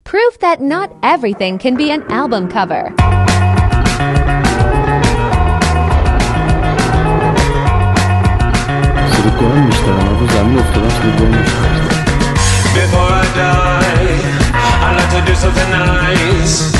Proof that not everything can be an album cover. Before I die, I'd like to do something nice.